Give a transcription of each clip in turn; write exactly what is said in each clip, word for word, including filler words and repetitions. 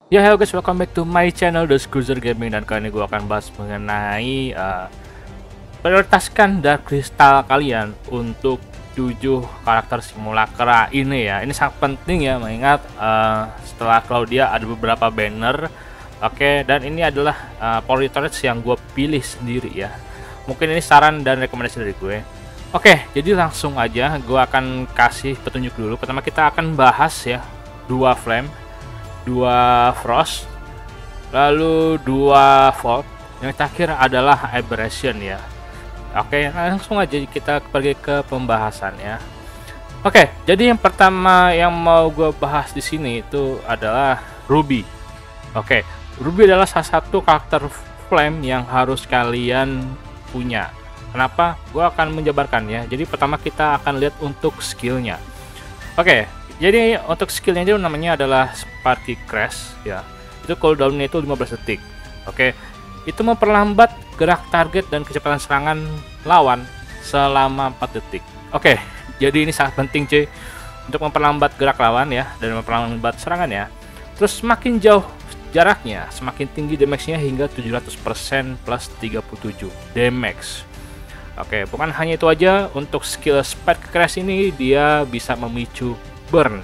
Ya, hello guys, welcome back to my channel The Cruiser Gaming, dan kali ini gue akan bahas mengenai uh, prioritaskan Dark Crystal kalian untuk tujuh karakter simulacra ini ya. Ini sangat penting ya, mengingat uh, setelah Claudia ada beberapa banner. Oke, okay, dan ini adalah uh, prioritas yang gue pilih sendiri ya. Mungkin ini saran dan rekomendasi dari gue. Oke, okay, jadi langsung aja gue akan kasih petunjuk dulu. Pertama kita akan bahas ya dua flame, dua frost, lalu dua volt, yang terakhir adalah aberration ya. Oke, langsung aja kita pergi ke pembahasan ya. Oke, jadi yang pertama yang mau gue bahas di sini itu adalah Ruby. Oke, Ruby adalah salah satu karakter flame yang harus kalian punya. Kenapa? Gue akan menjabarkannya. Jadi pertama kita akan lihat untuk skillnya. Oke, jadi untuk skillnya itu namanya adalah Sparky Crash ya. Itu cooldownnya itu lima belas detik. Oke, itu memperlambat gerak target dan kecepatan serangan lawan selama empat detik. Oke, jadi ini sangat penting cuy, untuk memperlambat gerak lawan ya, dan memperlambat serangan ya. Terus semakin jauh jaraknya, semakin tinggi damage-nya hingga tujuh ratus persen plus tiga puluh tujuh damage. Oke, bukan hanya itu aja, untuk skill Sparky Crash ini dia bisa memicu burn.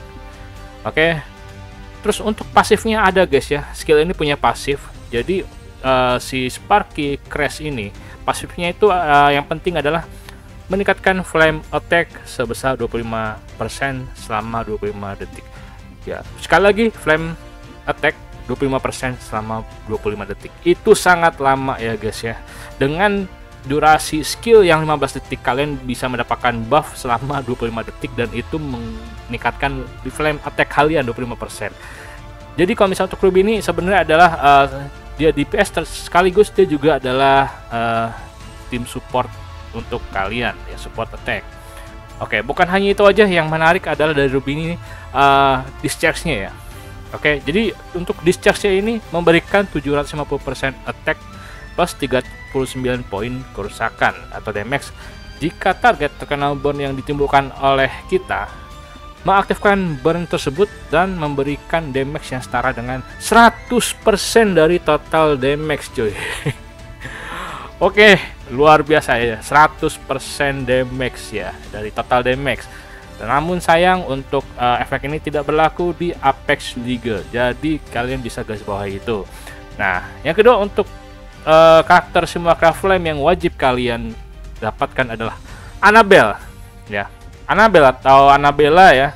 Oke, terus untuk pasifnya ada guys ya, skill ini punya pasif. Jadi uh, si Sparky Crash ini pasifnya itu uh, yang penting adalah meningkatkan flame attack sebesar dua puluh lima persen selama dua puluh lima detik ya. Sekali lagi, flame attack dua puluh lima persen selama dua puluh lima detik. Itu sangat lama ya guys ya. Dengan durasi skill yang lima belas detik, kalian bisa mendapatkan buff selama dua puluh lima detik, dan itu meningkatkan flame attack kalian dua puluh lima persen. Jadi kalau misalnya untuk Ruby ini sebenarnya adalah uh, dia D P S sekaligus dia juga adalah uh, tim support untuk kalian ya, support attack. Oke, bukan hanya itu aja, yang menarik adalah dari Ruby ini uh, discharge-nya ya. Oke, jadi untuk discharge-nya ini memberikan tujuh ratus lima puluh persen attack plus tiga puluh sembilan poin kerusakan atau damage jika target terkena burn yang ditimbulkan oleh kita mengaktifkan burn tersebut dan memberikan damage yang setara dengan seratus persen dari total damage cuy. Oke, luar biasa ya, seratus persen damage ya dari total damage. Namun sayang untuk uh, efek ini tidak berlaku di Apex League, jadi kalian bisa garis bawah itu. Nah, yang kedua, untuk Uh, karakter simulacra flame yang wajib kalian dapatkan adalah Annabelle ya. Annabelle atau Annabella ya,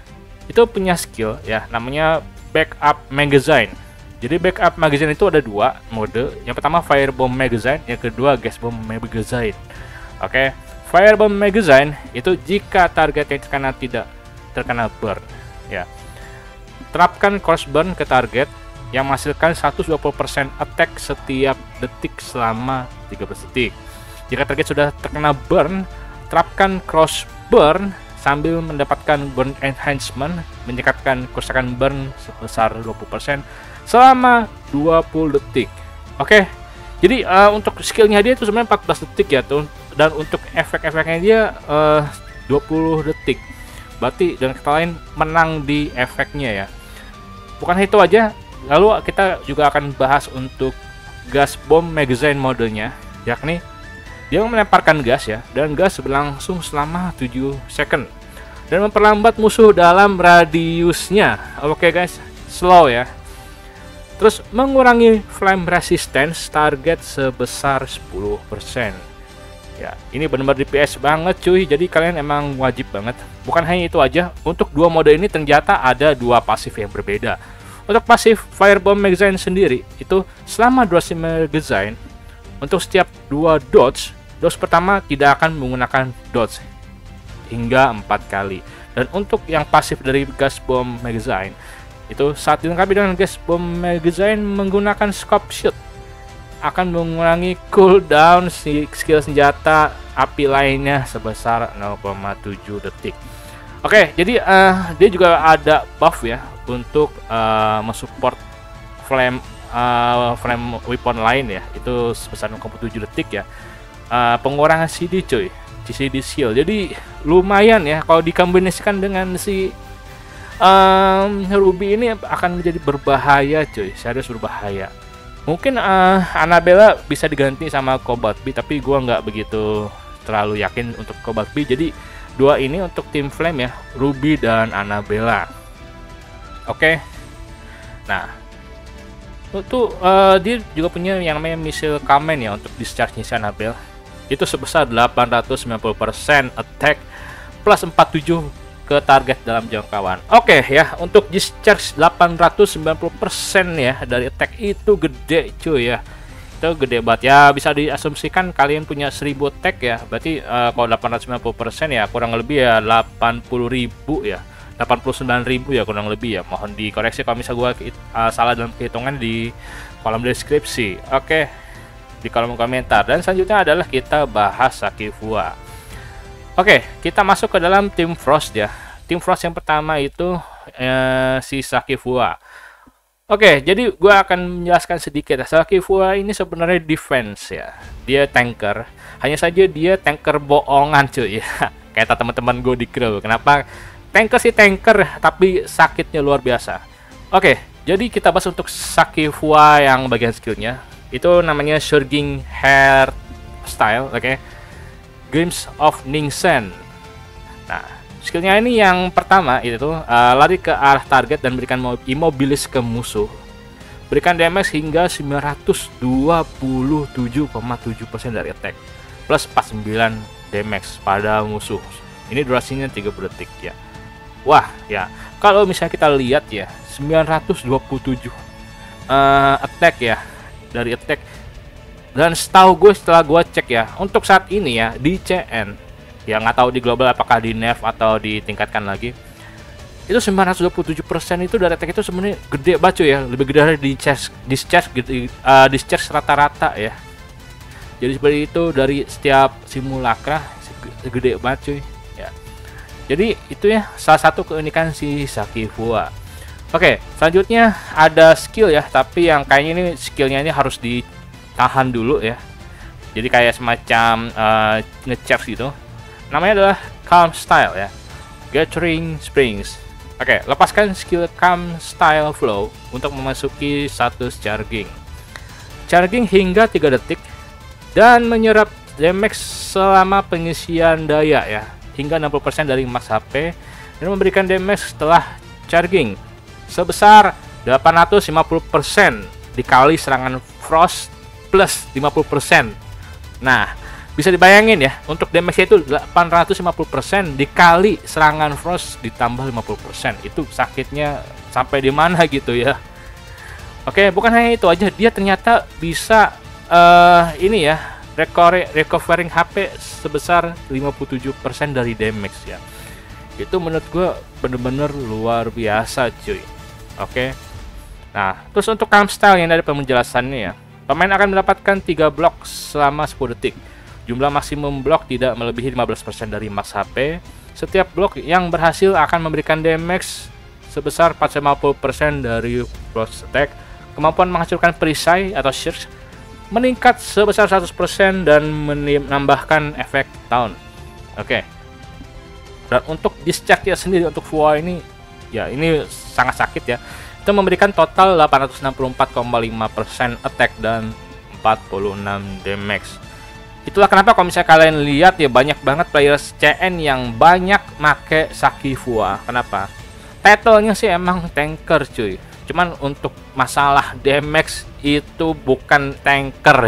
itu punya skill ya, namanya backup magazine. Jadi backup magazine itu ada dua mode. Yang pertama firebomb magazine, yang kedua gas bomb magazine. Oke, firebomb magazine itu jika target yang terkena tidak terkena burn ya. Terapkan cross burn ke target yang menghasilkan seratus dua puluh persen attack setiap detik selama tiga belas detik. Jika target sudah terkena burn, terapkan cross burn sambil mendapatkan burn enhancement, meningkatkan kerusakan burn sebesar dua puluh persen selama dua puluh detik. Oke, jadi uh, untuk skillnya dia itu sebenarnya empat belas detik ya tuh, dan untuk efek-efeknya dia uh, dua puluh detik. Berarti dengan kata lain menang di efeknya ya. Bukan itu aja, lalu kita juga akan bahas untuk gas bomb magazine modenya, yakni dia melemparkan gas ya, dan gas berlangsung selama tujuh second dan memperlambat musuh dalam radiusnya. Oke guys, slow ya. Terus mengurangi flame resistance target sebesar sepuluh persen. Ya, ini benar-benar D P S banget cuy. Jadi kalian emang wajib banget. Bukan hanya itu aja, untuk dua mode ini ternyata ada dua pasif yang berbeda. Untuk pasif firebomb magazine sendiri itu selama durasi magazine, untuk setiap dua dodge, dodge pertama tidak akan menggunakan dodge hingga empat kali. Dan untuk yang pasif dari gas bomb magazine itu saat dilengkapi dengan gas bomb magazine menggunakan scope shoot akan mengurangi cooldown si skill senjata api lainnya sebesar nol koma tujuh detik. Oke, jadi uh, dia juga ada buff ya untuk uh, mensupport flame uh, flame weapon lain ya, itu sebesar nol koma tujuh detik ya. Uh, pengurangan C D cuy, C D shield. Jadi lumayan ya kalau dikombinasikan dengan si um, Ruby ini akan menjadi berbahaya cuy, serius berbahaya. Mungkin uh, Annabella bisa diganti sama Cobalt B, tapi gua nggak begitu terlalu yakin untuk Cobalt B. Jadi dua ini untuk tim Flame ya, Ruby dan Annabella. Oke. Nah, itu uh, dia juga punya yang namanya missile Kamen ya untuk discharge-nya si Annabelle. Itu sebesar delapan ratus sembilan puluh persen attack plus empat puluh tujuh ke target dalam jangkauan. Oke ya, untuk discharge delapan ratus sembilan puluh persen ya dari attack itu gede cuy ya. Itu gede banget ya, bisa diasumsikan kalian punya seribu attack ya. Berarti uh, kalau delapan ratus sembilan puluh persen ya kurang lebih ya delapan puluh ribu ya. delapan puluh sembilan ribu ya kurang lebih ya. Mohon dikoreksi kalau misalnya gua uh, salah dalam perhitungan di kolom deskripsi. Oke. Di kolom komentar. Dan selanjutnya adalah kita bahas Sakifua. Oke, kita masuk ke dalam tim Frost ya. Tim Frost yang pertama itu eh, si Sakifua. Oke, jadi gue akan menjelaskan sedikit. Sakifua ini sebenarnya defense ya. Dia tanker. Hanya saja dia tanker bohongan cuy ya. Kayak teman-teman gue di crew. Kenapa? Tanker sih tanker, tapi sakitnya luar biasa. Oke, jadi kita bahas untuk Sakifua yang bagian skillnya. Itu namanya Surging Hair Style, oke. Okay? Glimpse of Ningsen. Nah, skillnya ini yang pertama itu uh, lari ke arah target dan berikan immobilis ke musuh. Berikan damage hingga sembilan ratus dua puluh tujuh koma tujuh persen dari attack plus empat puluh sembilan damage pada musuh. Ini durasinya tiga puluh detik ya. Wah, ya. Kalau misalnya kita lihat ya, sembilan ratus dua puluh tujuh uh, attack ya dari attack. Dan setahu gue setelah gue cek ya, untuk saat ini ya di C N, ya nggak tahu di global apakah di nerf atau ditingkatkan lagi, itu sembilan ratus dua puluh tujuh persen itu dari attack itu sebenarnya gede banget cuy ya, lebih gede dari discharge discharge gitu, uh, discharge rata-rata ya. Jadi seperti itu dari setiap simulacra gede banget cuy ya. Jadi itu ya salah satu keunikan si Sakifua. Oke, selanjutnya ada skill ya, tapi yang kayaknya ini skillnya ini harus di tahan dulu ya. Jadi kayak semacam uh, nge-charge gitu. Namanya adalah Calm Style ya. Gathering Springs. Oke, lepaskan skill Calm Style Flow untuk memasuki status charging. Charging hingga tiga detik dan menyerap damage selama pengisian daya ya, hingga enam puluh persen dari max H P dan memberikan damage setelah charging sebesar delapan ratus lima puluh persen dikali serangan Frost plus lima puluh persen. Nah, bisa dibayangin ya, untuk damage itu delapan ratus lima puluh persen dikali serangan Frost ditambah lima puluh persen. Itu sakitnya sampai di mana gitu ya. Oke, bukan hanya itu aja, dia ternyata bisa uh, ini ya, recovery, recovering H P sebesar lima puluh tujuh persen dari damage ya. Itu menurut gue bener-bener luar biasa cuy. Oke. Nah, terus untuk Calm Style yang dari penjelasannya ya, pemain akan mendapatkan tiga blok selama sepuluh detik. Jumlah maksimum blok tidak melebihi lima belas persen dari max H P. Setiap blok yang berhasil akan memberikan damage sebesar empat ratus lima puluh persen dari Frost attack. Kemampuan menghancurkan perisai atau search meningkat sebesar seratus persen dan menambahkan efek taun. Oke. Dan untuk discharge sendiri untuk Fua ini ya ini sangat sakit ya. Itu memberikan total delapan ratus enam puluh empat koma lima persen attack dan empat puluh enam damage. Itulah kenapa kalau misalnya kalian lihat ya banyak banget players C N yang banyak make Sakifua. Kenapa? Title-nya sih emang tanker cuy. Cuman untuk masalah damage itu bukan tanker.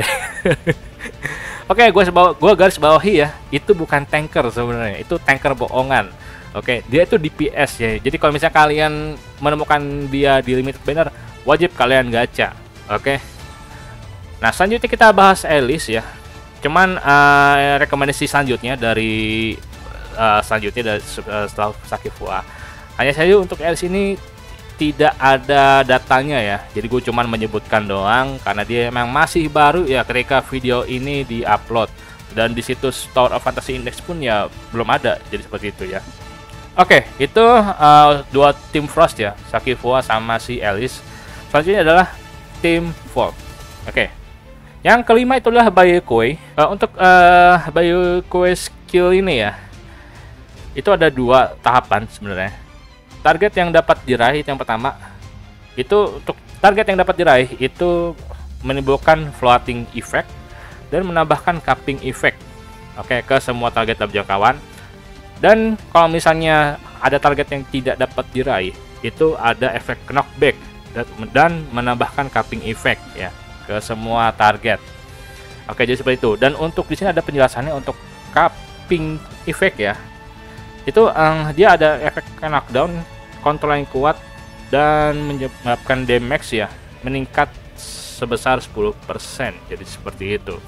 Oke, gue gue garis bawahi ya. Itu bukan tanker sebenarnya. Itu tanker bohongan. Oke, dia itu D P S ya. Jadi kalau misalnya kalian menemukan dia di limited banner, wajib kalian gacha. Oke. Nah, selanjutnya kita bahas Alice ya. Cuman uh, rekomendasi selanjutnya dari uh, selanjutnya dari uh, setelah Sakifua. Hanya saja untuk Alice ini tidak ada datanya ya. Jadi gue cuman menyebutkan doang karena dia memang masih baru ya ketika video ini di-upload. Dan di situs Tower of Fantasy Index pun ya belum ada. Jadi seperti itu ya. Oke, itu uh, dua tim Frost ya, Sakifua sama si Alice. Selanjutnya adalah tim Volt. Oke. Yang kelima itu adalah Bayekoi. Uh, untuk uh, Bayekoi skill ini ya, itu ada dua tahapan sebenarnya. target yang dapat diraih yang pertama itu untuk target yang dapat diraih itu menimbulkan floating effect dan menambahkan cupping effect, oke, ke semua target dalam jangkauan. Dan kalau misalnya ada target yang tidak dapat diraih, itu ada efek knockback dan menambahkan cupping effect ya ke semua target. Oke, jadi seperti itu. Dan untuk di sini ada penjelasannya untuk cupping effect ya. Itu um, dia ada efek knockdown, kontrol yang kuat, dan menyebabkan damage ya meningkat sebesar sepuluh persen. Jadi seperti itu.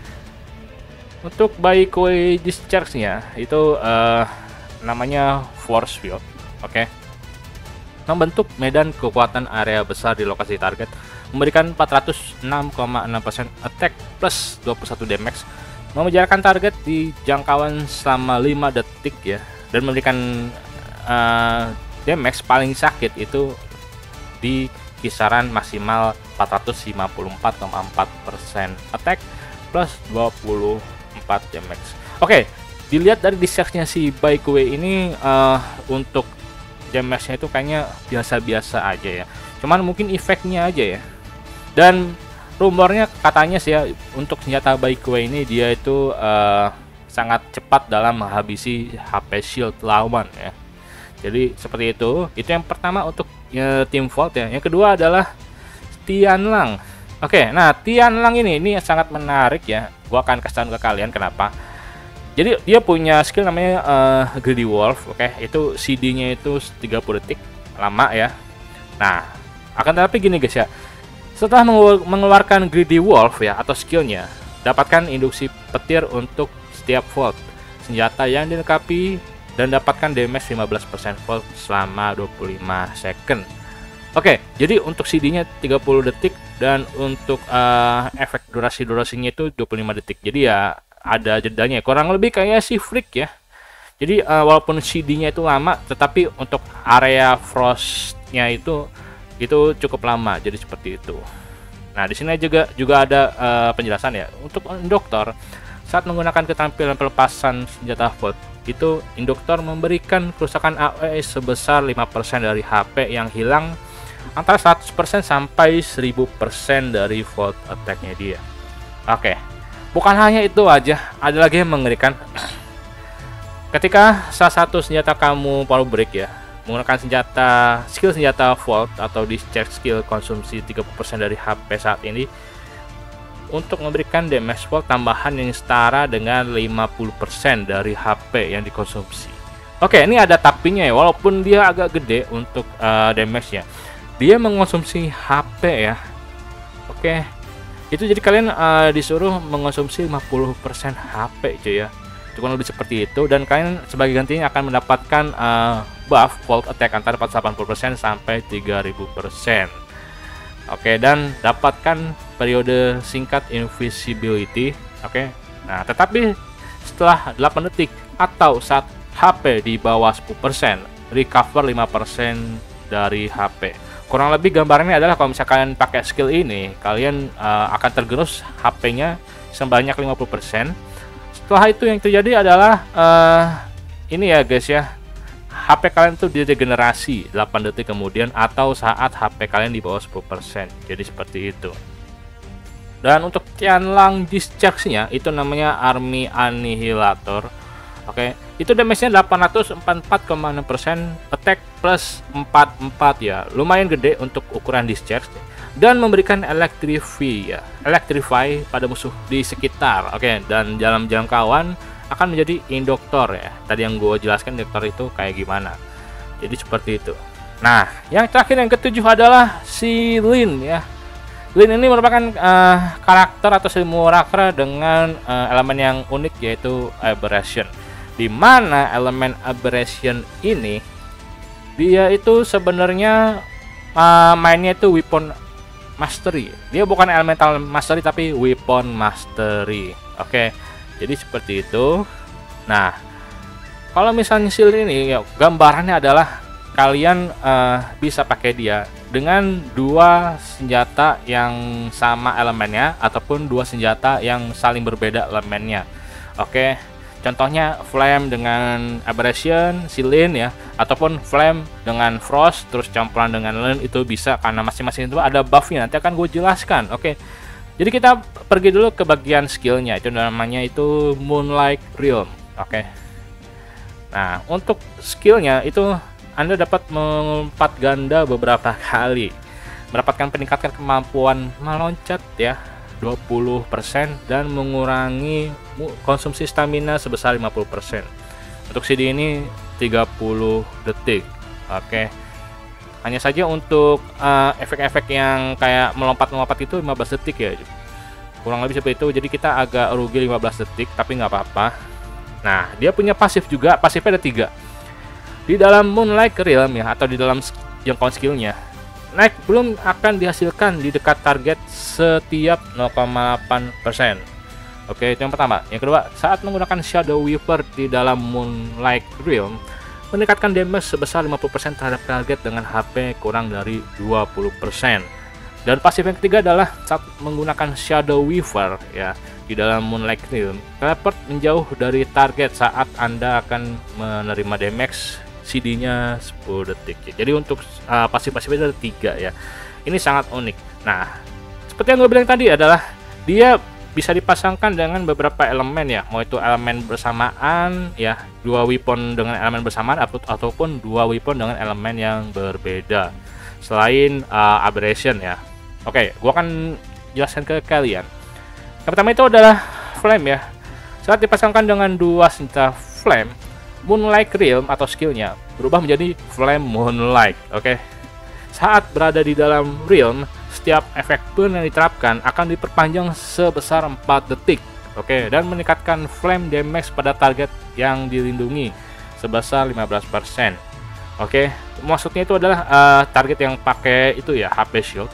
Untuk Baikoi Discharge-nya itu uh, namanya Force Field, oke. Okay. Membentuk medan kekuatan area besar di lokasi target, memberikan empat ratus enam koma enam persen attack plus dua puluh satu damage, memenjarakan target di jangkauan selama lima detik ya, dan memberikan uh, damage paling sakit itu di kisaran maksimal empat ratus lima puluh empat koma empat persen attack plus dua puluh empat damage. Oke, dilihat dari discharge-nya si Baikoi ini uh, untuk damage-nya itu kayaknya biasa-biasa aja ya. Cuman mungkin efeknya aja ya. Dan rumornya katanya sih ya, untuk senjata Baikoi ini dia itu uh, sangat cepat dalam menghabisi H P shield lawan ya. Jadi seperti itu. Itu yang pertama untuk ya, Team Volt ya. Yang kedua adalah Tianlang. Oke, nah Tianlang ini ini sangat menarik ya. Gua akan kasih tahu ke kalian kenapa. Jadi dia punya skill namanya uh, Greedy Wolf. Oke, itu C D-nya itu tiga puluh detik, lama ya. Nah, akan tetapi gini guys ya. Setelah mengeluarkan Greedy Wolf ya atau skillnya, dapatkan induksi petir untuk setiap volt senjata yang dilengkapi dan dapatkan damage lima belas persen volt selama dua puluh lima second. Oke, jadi untuk C D-nya tiga puluh detik dan untuk uh, efek durasi-durasinya itu dua puluh lima detik. Jadi ya ada jedanya, kurang lebih kayak si Freak ya. Jadi uh, walaupun C D-nya itu lama, tetapi untuk area frost-nya itu itu cukup lama. Jadi seperti itu. Nah, di sini juga juga ada uh, penjelasan ya. Untuk Induktor, saat menggunakan keterampilan pelepasan senjata Volt, itu Induktor memberikan kerusakan A O E sebesar lima persen dari H P yang hilang, antara seratus persen sampai seribu persen dari Volt attack-nya dia. Oke. Bukan hanya itu aja, ada lagi yang mengerikan. Ketika salah satu senjata kamu power break ya, menggunakan senjata skill senjata Volt atau discharge skill konsumsi tiga puluh persen dari H P saat ini untuk memberikan damage Volt tambahan yang setara dengan lima puluh persen dari H P yang dikonsumsi. Oke, ini ada tapinya ya, walaupun dia agak gede untuk uh, damage-nya. Dia mengonsumsi H P ya. Oke. Itu jadi kalian uh, disuruh mengonsumsi lima puluh persen H P cuy ya. Cukup lebih seperti itu, dan kalian sebagai gantinya akan mendapatkan uh, buff Volt attack antara empat ratus delapan puluh persen sampai tiga ribu persen. Oke, dan dapatkan periode singkat invisibility. Oke. Nah, tetapi setelah delapan detik atau saat H P di bawah sepuluh persen, recover lima persen dari H P. Kurang lebih gambarannya adalah kalau misalkan kalian pakai skill ini, kalian uh, akan tergerus H P-nya sebanyak lima puluh persen. Setelah itu yang terjadi adalah uh, ini ya guys ya, H P kalian tuh diregenerasi delapan detik kemudian atau saat H P kalian di bawah sepuluh persen. Jadi seperti itu. Dan untuk Tianlang Discharge-nya itu namanya Army Annihilator. Oke, itu damage-nya delapan ratus empat puluh empat koma enam persen attack plus empat puluh empat ya. Lumayan gede untuk ukuran discharge dan memberikan electrify ya. Electrify pada musuh di sekitar. Oke, dan dalam jangkauan akan menjadi induktor ya. Tadi yang gue jelaskan induktor itu kayak gimana. Jadi seperti itu. Nah, yang terakhir yang ketujuh adalah si Lin ya. Lin ini merupakan uh, karakter atau simulacra dengan uh, elemen yang unik yaitu aberration. Di mana elemen aberration ini dia itu sebenarnya uh, mainnya itu weapon mastery. Dia bukan elemental mastery tapi weapon mastery. Oke, jadi seperti itu. Nah, kalau misalnya shield ini ya, gambarannya adalah kalian uh, bisa pakai dia dengan dua senjata yang sama elemennya ataupun dua senjata yang saling berbeda elemennya. Oke. Contohnya flame dengan aberration, silin ya, ataupun flame dengan frost terus campuran dengan lane, itu bisa karena masing-masing itu ada buffnya. Nanti akan gue jelaskan. Oke. Jadi kita pergi dulu ke bagian skillnya, itu namanya itu Moonlight Realm. Oke. Nah, untuk skillnya itu Anda dapat melompat ganda beberapa kali, mendapatkan peningkatan kemampuan meloncat ya dua puluh persen dan mengurangi konsumsi stamina sebesar lima puluh persen. Untuk C D ini tiga puluh detik. Oke. Hanya saja untuk uh, efek-efek yang kayak melompat-melompat itu lima belas detik ya. Kurang lebih seperti itu. Jadi kita agak rugi lima belas detik, tapi nggak apa-apa. Nah, dia punya pasif juga. Pasifnya ada tiga. Di dalam Moonlight Realm ya, atau di dalam jangkauan skillnya, naik belum akan dihasilkan di dekat target setiap nol koma delapan persen. Oke, itu yang pertama. Yang kedua, saat menggunakan Shadow Weaver di dalam Moonlight Realm, meningkatkan damage sebesar lima puluh persen terhadap target dengan H P kurang dari dua puluh persen. Dan pasif yang ketiga adalah saat menggunakan Shadow Weaver ya di dalam Moonlight Realm, teleport menjauh dari target saat Anda akan menerima damage C D-nya sepuluh detik. Jadi untuk uh, pasif-pasifnya ada tiga ya. Ini sangat unik. Nah, seperti yang gue bilang tadi adalah dia bisa dipasangkan dengan beberapa elemen ya, mau itu elemen bersamaan ya, dua weapon dengan elemen bersamaan atau ataupun dua weapon dengan elemen yang berbeda selain uh, aberration ya. Oke, gua akan jelaskan ke kalian. Yang pertama itu adalah flame ya. Saat dipasangkan dengan dua senjata flame, Moonlight Realm atau skillnya berubah menjadi Flame Moonlight. Oke. Saat berada di dalam realm, setiap efek burn yang diterapkan akan diperpanjang sebesar empat detik. Oke, dan meningkatkan flame damage pada target yang dilindungi sebesar lima belas persen. Oke, maksudnya itu adalah uh, target yang pakai itu ya, H P shield.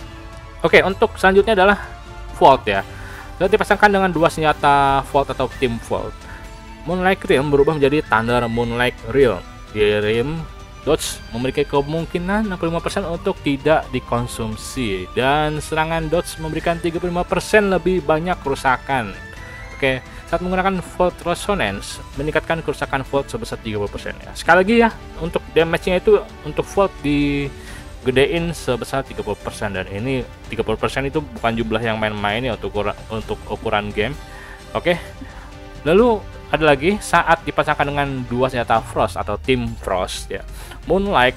Oke, untuk selanjutnya adalah Vault ya. Saat dipasangkan dengan dua senjata Vault atau Team Vault, Moonlight Realm berubah menjadi Thunder Moonlight Realm. Di realm, dodge memiliki kemungkinan enam puluh lima persen untuk tidak dikonsumsi, dan serangan dodge memberikan tiga puluh lima persen lebih banyak kerusakan. Oke, saat menggunakan Vault Resonance meningkatkan kerusakan Vault sebesar tiga puluh persen ya. Sekali lagi ya, untuk damage-nya itu untuk Vault digedein sebesar tiga puluh persen, dan ini tiga puluh persen itu bukan jumlah yang main-main ya untuk ukuran, untuk ukuran game. Oke. Lalu ada lagi saat dipasangkan dengan dua senjata Frost atau Team Frost ya, Moonlight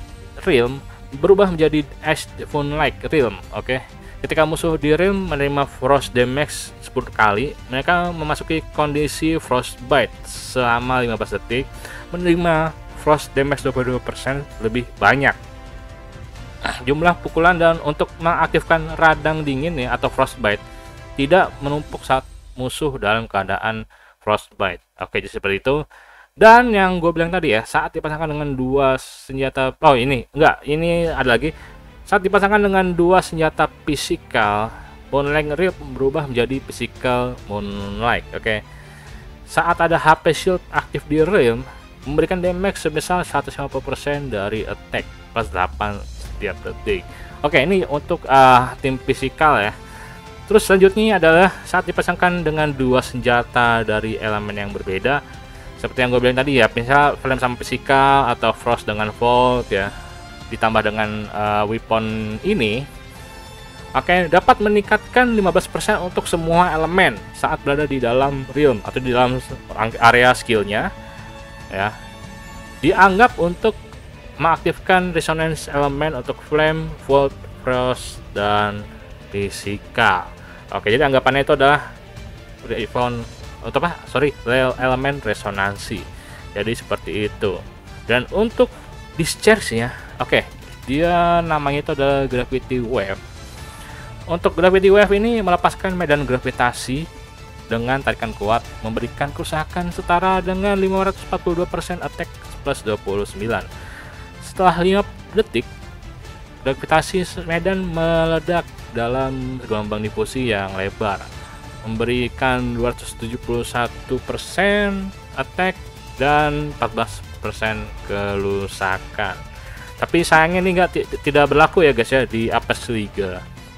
Realm berubah menjadi Ash Moonlight Realm. Oke, ketika musuh di realm menerima Frost damage sepuluh kali, mereka memasuki kondisi Frostbite selama lima belas detik, menerima Frost damage dua puluh dua persen lebih banyak jumlah pukulan, dan untuk mengaktifkan radang dingin ya atau Frostbite tidak menumpuk saat musuh dalam keadaan Frostbite. Oke, jadi seperti itu. Dan yang gue bilang tadi ya, saat dipasangkan dengan dua senjata, oh ini enggak, ini ada lagi. Saat dipasangkan dengan dua senjata physical, Moonlight Realm berubah menjadi Physical Moonlight. Oke, saat ada H P shield aktif di realm, memberikan damage sebesar seratus lima puluh persen dari attack plus delapan setiap detik. Oke, ini untuk uh, tim physical ya. Terus selanjutnya adalah saat dipasangkan dengan dua senjata dari elemen yang berbeda, seperti yang gue bilang tadi ya, misal flame sama physical atau frost dengan vault ya, ditambah dengan uh, weapon ini, oke, dapat meningkatkan lima belas persen untuk semua elemen saat berada di dalam realm atau di dalam area skillnya ya. Dianggap untuk mengaktifkan resonance elemen untuk flame, vault, frost, dan physical. Oke, jadi anggapannya itu adalah weapon atau apa? Sorry, elemen resonansi. Jadi seperti itu. Dan untuk discharge-nya, oke, dia namanya itu adalah Gravity Wave. Untuk Gravity Wave ini melepaskan medan gravitasi dengan tarikan kuat, memberikan kerusakan setara dengan lima ratus empat puluh dua persen attack plus dua puluh sembilan. Setelah lima detik, gravitasi medan meledak dalam gelombang difusi yang lebar, memberikan dua ratus tujuh puluh satu persen attack dan empat belas persen kerusakan. Tapi sayangnya ini enggak tidak berlaku ya guys ya di Apex Liga.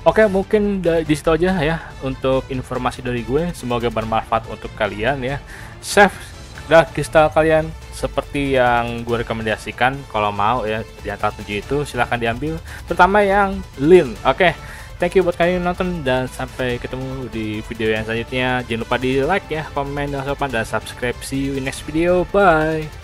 Oke, mungkin da- di situ aja ya untuk informasi dari gue. Semoga bermanfaat untuk kalian ya. Save dark crystal kalian seperti yang gue rekomendasikan. Kalau mau ya di antara tujuh itu silahkan diambil, terutama yang lean. Oke, thank you buat kalian yang nonton dan sampai ketemu di video yang selanjutnya. Jangan lupa di like ya, komen, dan dan subscribe. See you in next video. Bye.